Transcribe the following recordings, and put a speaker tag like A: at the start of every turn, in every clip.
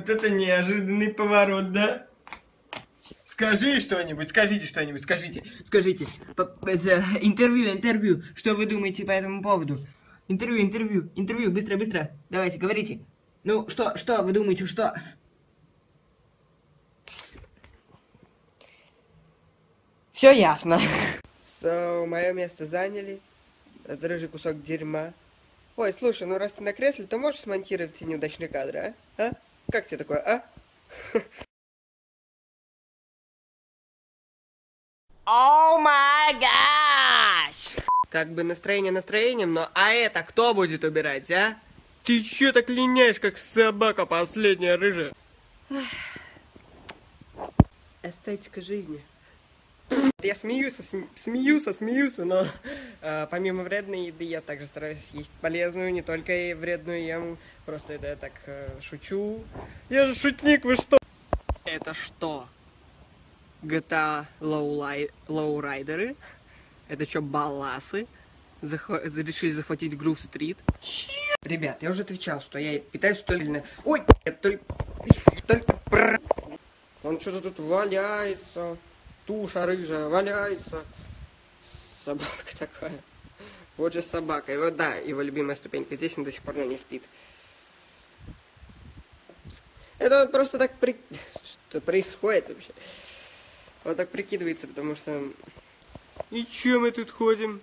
A: Вот это неожиданный поворот, да? Скажи что-нибудь, скажите что-нибудь, скажите. Интервью. Что вы думаете по этому поводу? Интервью, быстро. Давайте, говорите. Ну, что вы думаете, что? Все ясно. Мое место заняли. Это рыжий кусок дерьма. Ой, слушай, ну раз ты на кресле, то можешь смонтировать все неудачные кадры, а? Как тебе такое, а? О май гаш! Как бы настроение настроением, но а это кто будет убирать, а? Ты чё так линяешь, как собака последняя рыжая? Эстетика жизни. Я смеюсь, но помимо вредной еды я также стараюсь есть полезную, не только и вредную ем. Просто это я так шучу. Я же шутник, вы что? Это что? GTA лоурайдеры? Это что, балласы? Решили захватить Грув-стрит? Ребят, я уже отвечал, что я питаюсь только... Ой, только... Он что-то тут валяется. Туша рыжая валяется. Собака такая. Вот же собака. И вот, да, его любимая ступенька. Здесь он до сих пор не спит. Это вот просто так Что происходит вообще? Вот так прикидывается, потому что... И чё мы тут ходим?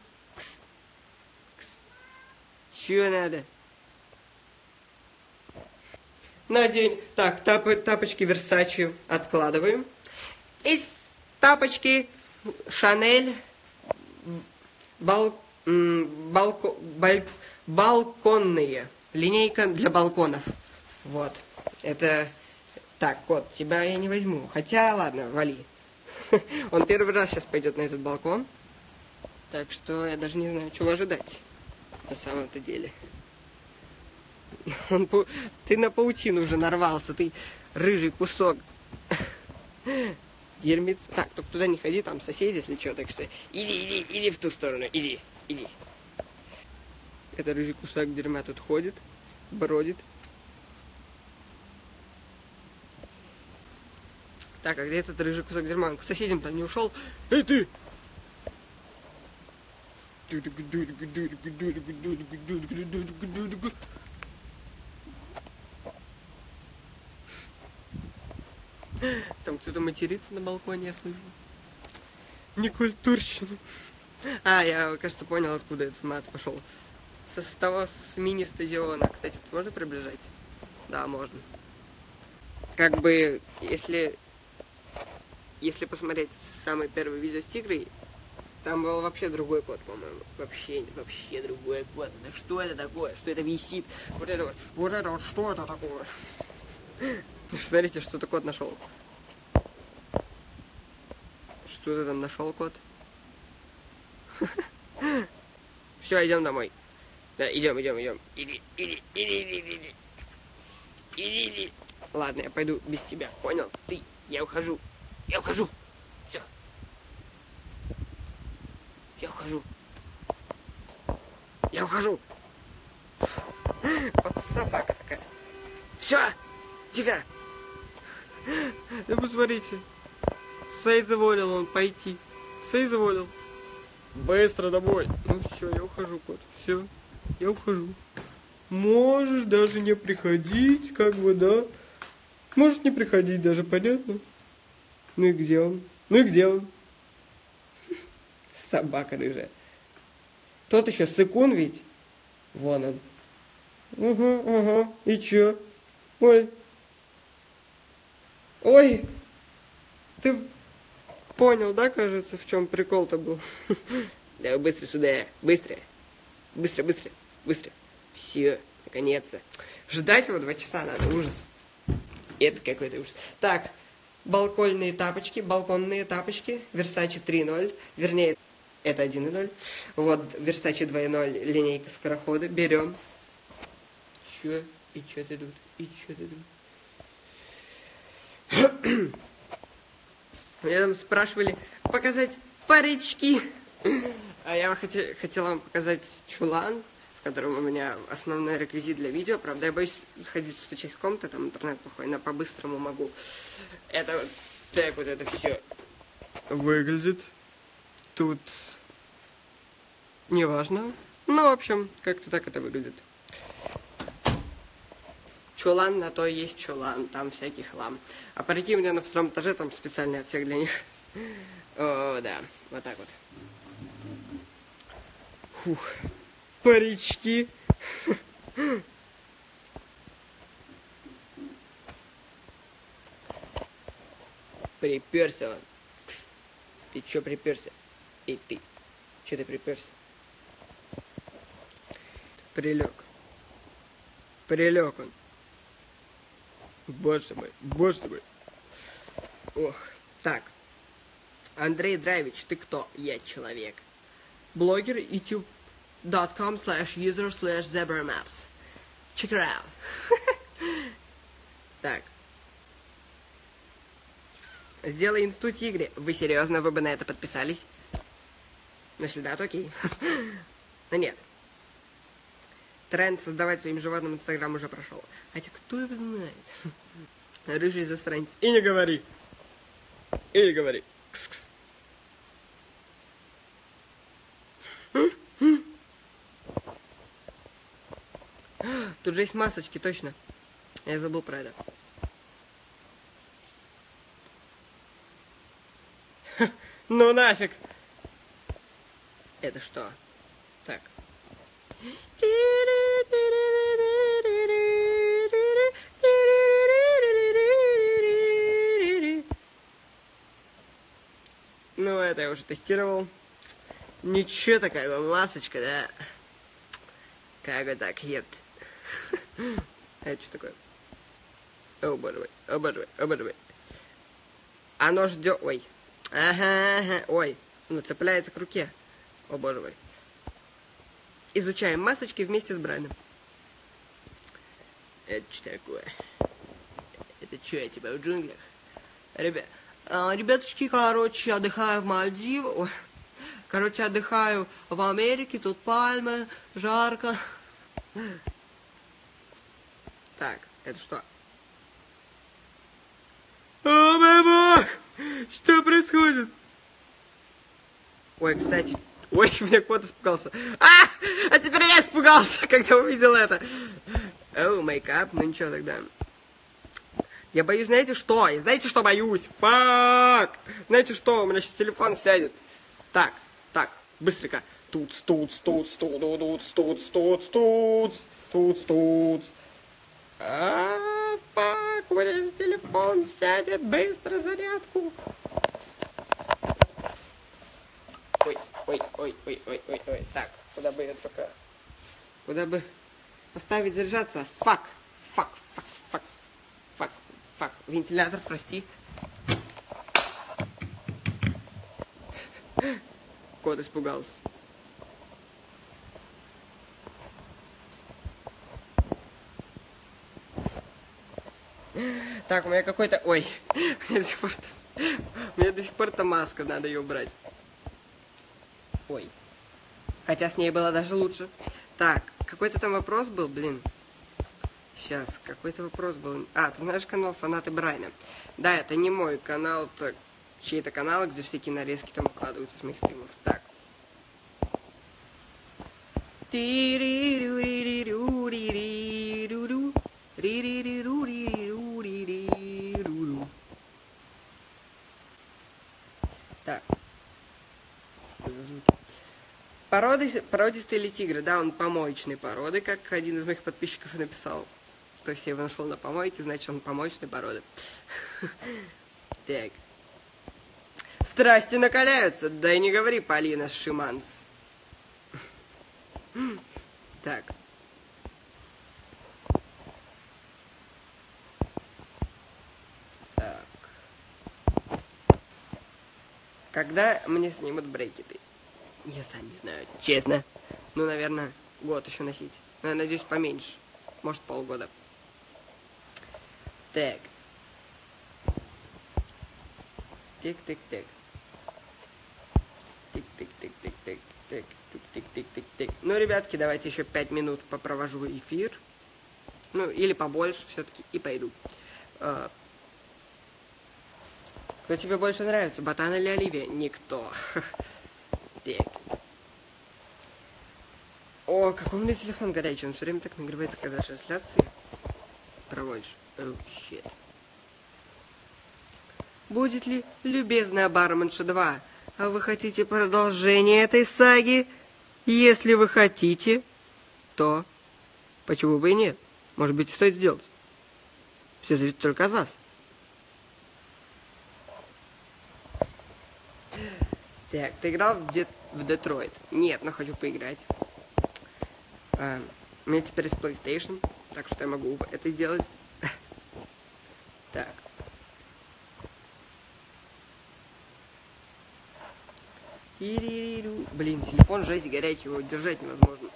A: Чё надо? Надень. Так, тапочки Versace откладываем. И тапочки Шанель балконные. Линейка для балконов. Вот. Это... Так, кот, тебя я не возьму. Хотя, ладно, вали. Он первый раз сейчас пойдет на этот балкон. Так что я даже не знаю, чего ожидать. На самом-то деле. Ты на паутину уже нарвался. Ты рыжий кусок. Дерьмец. Так, только туда не ходи, там соседи, если что. Так что иди в ту сторону. Иди. Это рыжий кусок дерьма тут ходит, бродит. Так, а где этот рыжий кусок дерьма? Он к соседям-то не ушел. Эй, ты! Там кто-то матерится на балконе, я слышу. Некультурщина. Я, кажется, понял, откуда этот мат пошел. С мини-стадиона. Кстати, тут можно приближать? Да, можно. Как бы, если посмотреть самый первый видео с тигрой, там был вообще другой кот, по-моему. Вообще другой кот. Да что это такое? Что это висит? Вот это вот, что это такое? Смотрите, что-то кот нашел. Что ты там нашел, кот? Все, идем домой. Да, идем. Иди. Ладно, я пойду без тебя. Понял? Я ухожу. Все. Я ухожу. Вот собака такая. Все, тигра. Да посмотрите. Соизволил он пойти. Соизволил. Быстро домой. Ну все, я ухожу, кот. Все, я ухожу. Можешь даже не приходить, как бы, да? Можешь не приходить даже, понятно? Ну и где он? Собака рыжая. Тот еще сыкун ведь. Вон он. Ага. И чё? Ой. Ты понял, да, кажется, в чем прикол-то был? Давай быстро сюда. Быстро. Все, наконец-то. Ждать его 2 часа надо, ужас. Это какой-то ужас. Так, балконные тапочки, Versace 3.0, вернее, это 1.0. Вот, Versace 2.0, линейка скорохода, берем. Чё? И чё ты тут? Меня там спрашивали показать парички. А я хотел вам показать чулан, в котором у меня основной реквизит для видео. Правда, я боюсь сходить стучать в комнату, там интернет плохой, но по-быстрому могу. Это вот так вот это все выглядит. Тут неважно. Ну, в общем, как-то так это выглядит. Чулан на то и есть чулан, там всякий хлам. А парики у меня на втором этаже, там специальный отсек для них. О, да, вот так вот. Фух, парички. Приперся он. Кс. Ты чё приперся? Эй, ты. Чё ты приперся? Прилег. Прилег он. Боже мой, боже мой. Ох, так. Андрей Драйвич, ты кто? Я человек. Блогер youtube.com/user/zebramaps. Check it out. Так. Сделай инсту тигре. Вы серьезно, вы бы на это подписались? Ну, если да, то окей. Но нет. Тренд создавать своим животным Инстаграм уже прошел. Хотя кто его знает? Рыжий засранец. И не говори. И не говори. Кс-кс. Тут же есть масочки, точно. Я забыл про это. Ну нафиг. Это что? Так. Ну, это я уже тестировал. Ничего такая масочка, да? Как бы так, епт. Это что такое? О, боже мой, о, боже мой, о, боже мой. Оно ждет... Ой. Ага, ага, ой. Ну, цепляется к руке. О, боже мой. Изучаем масочки вместе с Брайаном. Это что такое? Это что, я типа в джунглях? Ребятушки, короче, отдыхаю в Мальдивах. Ой. Короче, отдыхаю в Америке, тут пальмы, жарко. Так, это что? О, мой бог! Что происходит? Ой, кстати... Ой, меня кот испугался. А теперь я испугался, когда увидел это. Оу, мейкап, ну ничего тогда. Я боюсь, знаете что? Я знаете, что боюсь? Фак! Знаете что? У меня сейчас телефон сядет. Так, быстренько. Туц. Фак, у меня телефон сядет. Быстро зарядку. Ой. Так, куда бы я только... Куда бы поставить заряжаться? Фак. Вентилятор, прости. Кот испугался. Так, у меня какой-то... Ой, у меня до сих пор-то маска, надо ее убрать. Ой. Хотя с ней было даже лучше. Так, какой-то там вопрос был, блин. Сейчас, какой-то вопрос был. А, ты знаешь канал Фанаты Брайана? Да, это не мой канал, это чей-то канал, где всякие нарезки там вкладываются с моих стримов. Так. Так. Что за звуки? Породистые ли тигры? Да, он помоечной породы, как один из моих подписчиков написал. То есть я его нашел на помойке, значит он помоечной породы. Так. Страсти накаляются, да и не говори, Полина Шиманс. Так. Так. Когда мне снимут брекеты? Я сам не знаю, честно. Ну, наверное, год еще носить. Но я надеюсь, поменьше. Может, полгода. Так. Тик-тик-тик. Тик-тик-тик-тик-тик. Тик-тик-тик-тик-тик. Ну, ребятки, давайте еще 5 минут попровожу эфир. Ну, или побольше все-таки, и пойду. Кто тебе больше нравится, Ботан или Оливия? Никто. Так. О, какой у меня телефон горячий, он все время так нагревается, когда трансляции проводишь. Oh, shit. Будет ли любезная барменша 2? А вы хотите продолжение этой саги? Если вы хотите, то почему бы и нет? Может быть, стоит сделать. Все зависит только от вас. Так, ты играл в Детройт? Нет, но хочу поиграть. У меня теперь есть PlayStation, так что я могу это сделать. Так. Блин, телефон жесть горячий, его держать невозможно.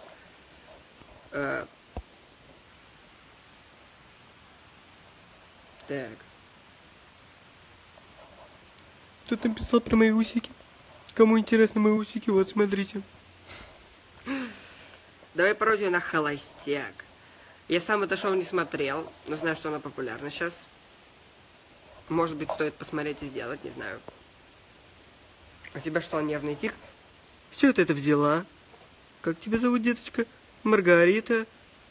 A: Так. Кто там писал про мои усики? Кому интересны мои усики, вот смотрите. Давай пародию на Холостяк. Я сам это шоу не смотрел, но знаю, что оно популярно сейчас. Может быть, стоит посмотреть и сделать, не знаю. У тебя что, нервный тик? Все ты это взяла? Как тебя зовут, деточка? Маргарита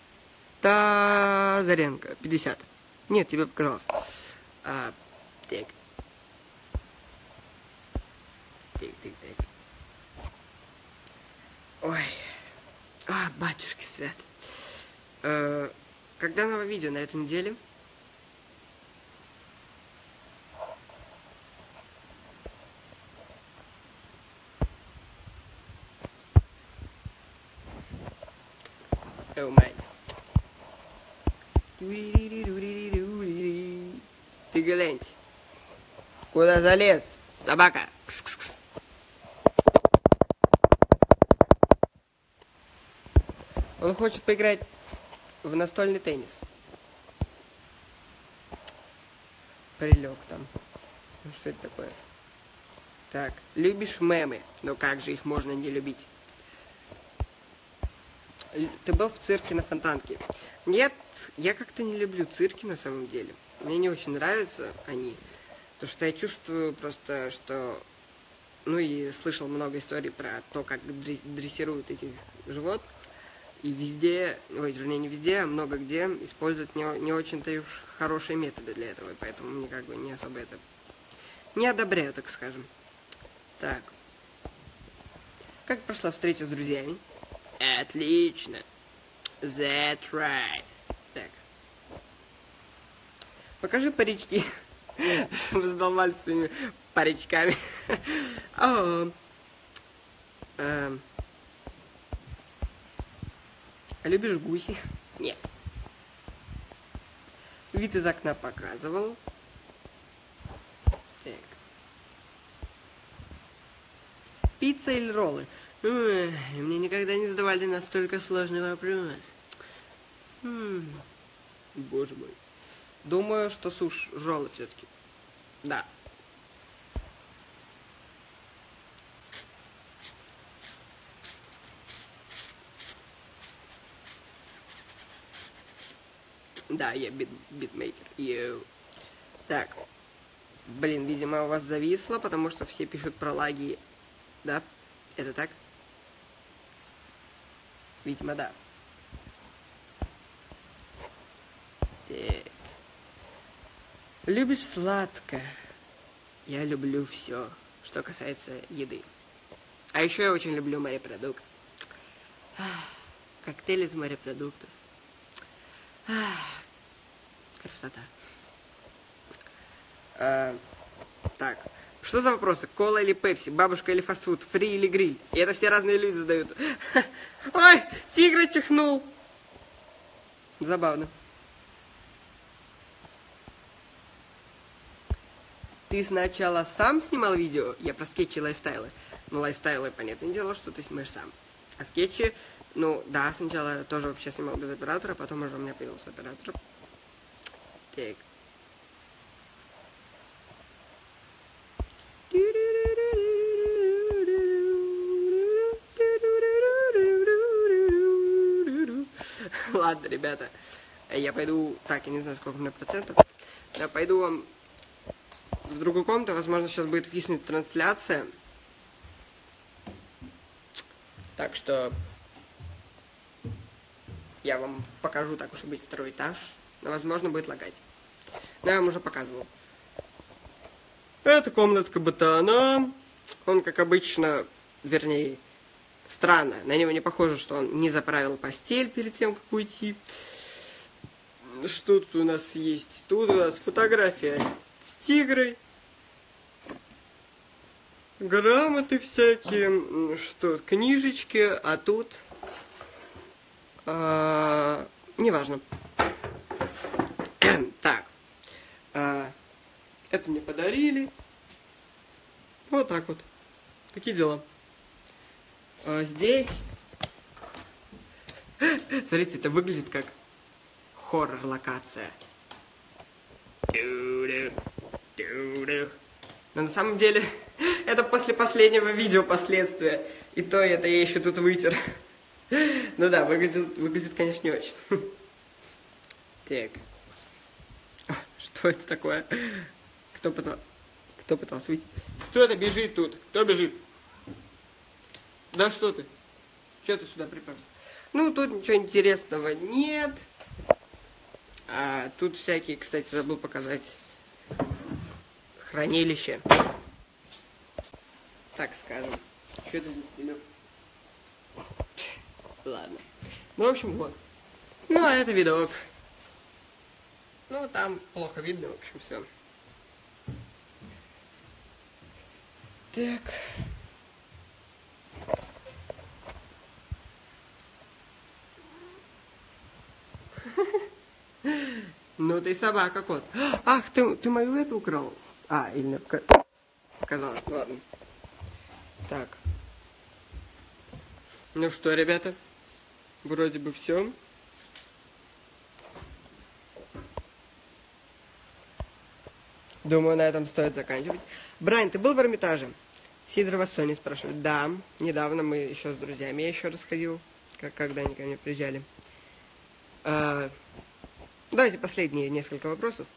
A: Тазаренко, 50. Нет, тебе показалось. Так. Так. Ой. Батюшки свят. Когда новое видео на этой неделе? О май. Ты глянь. Куда залез? Собака. Кс-кс-кс. Он хочет поиграть в настольный теннис. Прилег там. Ну что это такое? Так, любишь мемы? Но как же их можно не любить? Ты был в цирке на Фонтанке? Нет, я как-то не люблю цирки на самом деле. Мне не очень нравятся они. Потому что я чувствую просто, что... Ну и слышал много историй про то, как дрессируют этих животных. И везде, ой, вернее, не везде, а много где используют не очень-то уж хорошие методы для этого. И поэтому мне как бы не особо это... Не одобряю, так скажем. Так. Как прошла встреча с друзьями? Отлично. That's right. Так. Покажи парички. Чтобы задолбали своими паричками. Любишь гуси? Нет. Вид из окна показывал. Так. Пицца или роллы? Ой, мне никогда не задавали настолько сложный вопрос. Боже мой. Думаю, что роллы все-таки. Да. Да, я битмейкер. Так. Блин, видимо, у вас зависло, потому что все пишут про лаги. Да? Это так? Видимо, да. Так. Любишь сладкое? Я люблю все, что касается еды. А еще я очень люблю морепродукты. Коктейль из морепродуктов. Красота. Так. Что за вопросы? Кола или пепси? Бабушка или фастфуд? Фри или гриль? И это все разные люди задают. Ой, тигра чихнул. Забавно. Ты сначала сам снимал видео? Я про скетчи и лайфстайлы. Ну, лайфстайлы, понятное дело, что ты снимаешь сам. А скетчи, ну, да, сначала я тоже вообще снимал без оператора, потом уже у меня появился оператор. Так. Ладно, ребята, я пойду... Так, я не знаю, сколько у меня процентов. Я пойду вам в другую комнату. Возможно, сейчас будет виснуть трансляция. Так что... Я вам покажу, так уж и быть, второй этаж. Но, возможно, будет лагать. Но я вам уже показывал. Это комнатка Ботана. Он, как обычно, вернее, странно. На него не похоже, что он не заправил постель перед тем, как уйти. Что тут у нас есть? Тут у нас фотография с тигрой. Грамоты всякие. Что, книжечки. А тут... неважно. Так. Это мне подарили. Вот так вот. Такие дела. Здесь... Смотрите, это выглядит как хоррор-локация. Но на самом деле, это после последнего видео последствия. И то это я еще тут вытер. Ну да, выглядит, конечно, не очень. Так. Что это такое? Кто пытался выйти? Кто это бежит тут? Кто бежит? Да что ты? Че ты сюда приперся? Ну, тут ничего интересного нет. А тут всякие, кстати, забыл показать. Хранилище. Так скажем. Что ты здесь? Ладно. Ну, в общем, вот. Ну, а это видок. Ну, там плохо видно, в общем, все. Так. Ну, ты собака, кот. Ах, ты мою эту украл? А, или не показалось, ну ладно. Так. Ну что, ребята? Вроде бы все. Думаю, на этом стоит заканчивать. Брайан, ты был в Эрмитаже? Сидорова Соня спрашивает. Да, недавно мы еще с друзьями я еще расходил, когда они ко мне приезжали. Давайте последние несколько вопросов.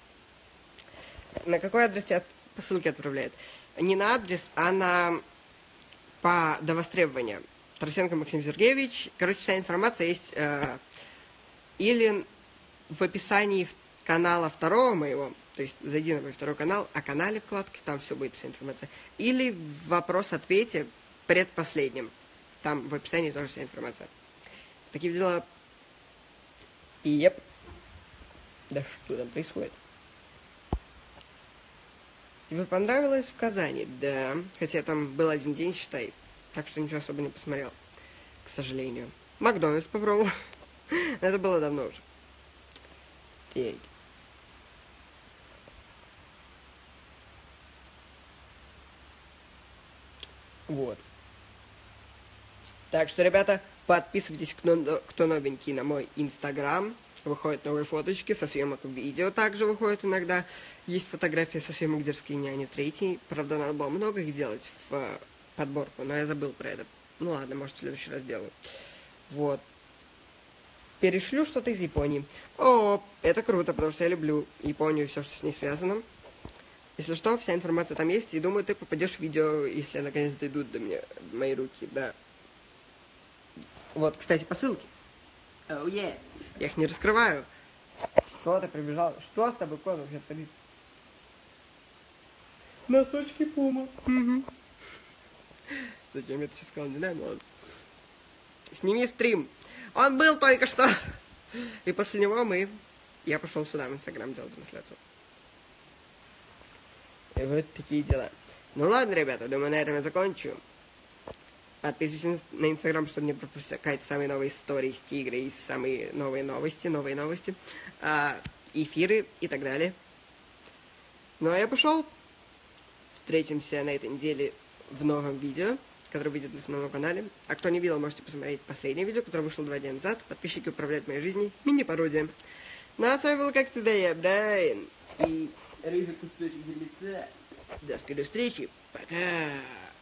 A: На какой адрес тебя посылки отправляют? Не на адрес, а до востребования. Тарасенко Максим Сергеевич. Короче, вся информация есть или в описании канала второго моего, то есть зайди на мой второй канал, о канале вкладке, там все будет вся информация. Или в вопрос-ответе предпоследнем. Там в описании тоже вся информация. Такие дела. И да что там происходит? Тебе понравилось в Казани? Да. Хотя там был один день, считай. Так что ничего особо не посмотрел. К сожалению. Макдональдс попробовал. Это было давно уже. Так. Вот. Так что, ребята, подписывайтесь, кто новенький, на мой инстаграм. Выходят новые фоточки со съемок видео. Также выходят иногда. Есть фотографии со съемок «Дерзкие няни» 3. Правда, надо было много их сделать в подборку, но я забыл про это. Ну ладно, может, в следующий раз сделаю. Вот. Перешлю что-то из Японии. О, это круто, потому что я люблю Японию и все, что с ней связано. Если что, вся информация там есть, и думаю, ты попадешь в видео, если наконец дойдут до меня мои руки, да. Вот, кстати, посылки. Oh, yeah. Я их не раскрываю. Что ты прибежал? Что с тобой, кот, вообще творится? Носочки Пума. Угу. Зачем я это сейчас сказал, не знаю, но ладно. Сними стрим. Он был только что. И после него я пошел сюда, в Инстаграм, делать трансляцию. И вот такие дела. Ну ладно, ребята, думаю, на этом я закончу. Подписывайтесь на Инстаграм, чтобы не пропускать самые новые истории с тигрой, самые новые новости, эфиры и так далее. Ну а я пошел. Встретимся на этой неделе в новом видео, которое выйдет на основном канале. А кто не видел, можете посмотреть последнее видео, которое вышло 2 дня назад. Подписчики управляют моей жизнью. Мини-пародия. Ну а с вами был, как всегда, я, Брайан. И рыжий кусочек дерьмеца. До скорой встречи. Пока.